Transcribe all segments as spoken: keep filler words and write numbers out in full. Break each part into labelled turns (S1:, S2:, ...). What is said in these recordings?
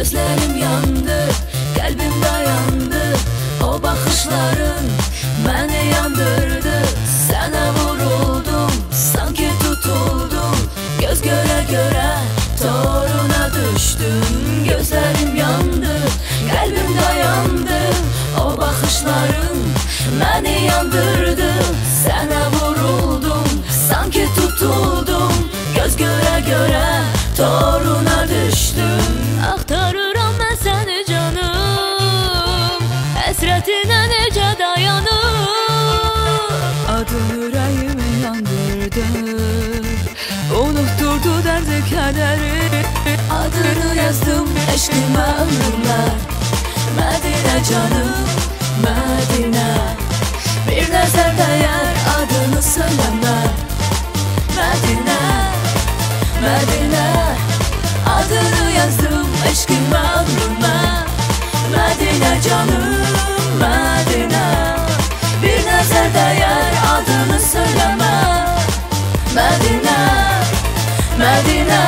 S1: Gözlerim yandı, kalbim dayandı. O bakışların beni yandırdı. Sana vuruldum, sanki tutuldum. Göz göre göre toruna düştüm. Gözlerim yandı, kalbim dayandı. O bakışların beni yandırdı. Sana vuruldum, sanki tutuldum. Göz göre göre toruna düştüm.
S2: Aktarıram ben seni canım, hasretine nece dayanır.
S1: Adın yüreğimi yandırdı, unutturdu derdi kederi. Adını yazdım eşkime ömrümle. Medine canım, Medine. Bir nezer değer adını söyleme. Medine, Medine. Adını yazdım eşkime ömrüme. Medine canım, Medine. Bir nezer değer adını söyleme. Medine, Medine.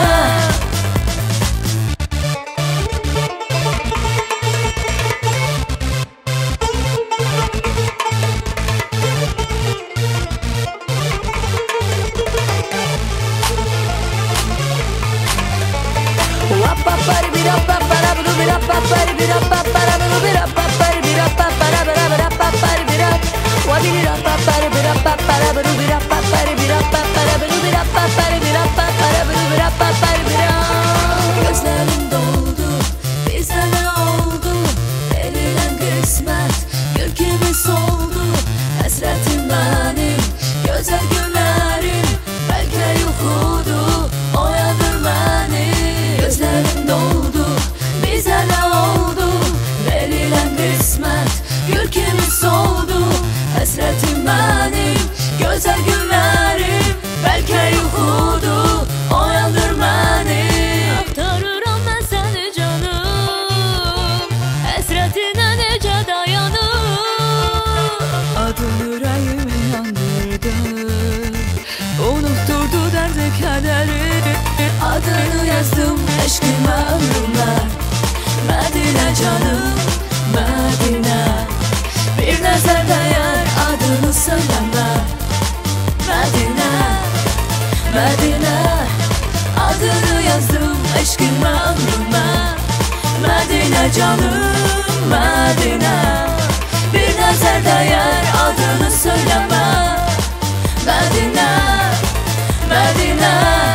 S1: Gözlerim doldu, bize ne oldu? Verilen kısmet gül gibi soldu. Hasretim benim, güzel günlerim. Belki yuhudu, oyadır beni. Gözlerim doldu, bize ne oldu? Verilen kısmet gül gibi soldu. Hasretim benim, güzel günlerim. Belki yuhudu, oyadır beni.
S2: Aktarıram ben seni canım, hasretine nece dayanır.
S1: Adın yüreğimi yandırdı, unutturdu derdi kederi. Adını yazdım eşkime ömrümle. Medine canım, Medine. Bir nezer değer adını söyleme. Medine, Medine. Adını yazdım eşkime ömrüme. Medine canım, Medine. Bir nezer değer adını söyleme. Medine, Medine.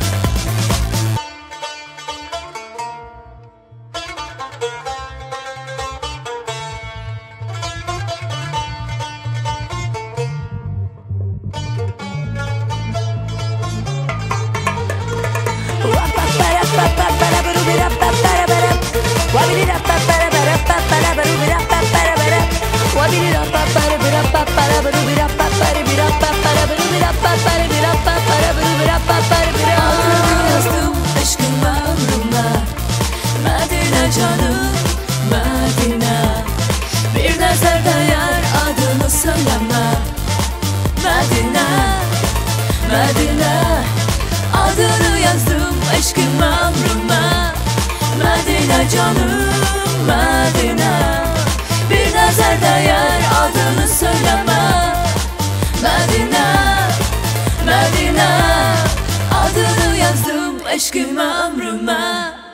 S1: Adını yazdım eşkime ömrüme. Medine canım, Medine. Bir nezer değer adını söyleme. Medine, Medine. Adını yazdım eşkime ömrüme. Medine canım, Medine. Bir nezer değer adını söyleme. Medine, Medine. Adını yazdım eşkime ömrüme.